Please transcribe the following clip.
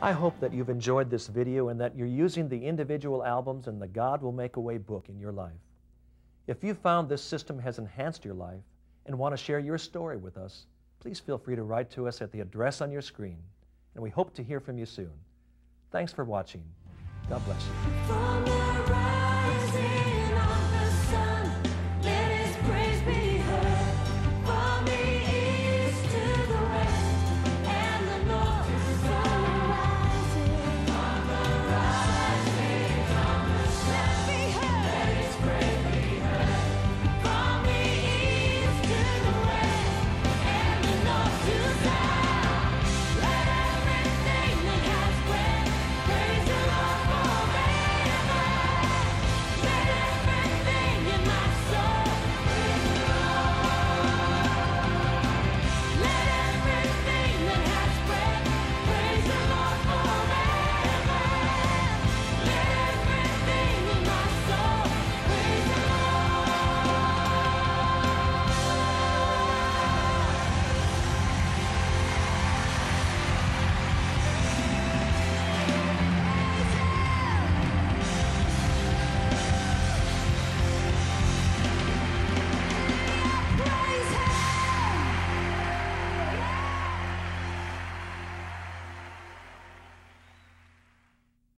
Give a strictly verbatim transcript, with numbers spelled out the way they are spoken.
I hope that you've enjoyed this video and that you're using the individual albums and the God Will Make a Way book in your life. If you found this system has enhanced your life and want to share your story with us, please feel free to write to us at the address on your screen, and we hope to hear from you soon. Thanks for watching. God bless you.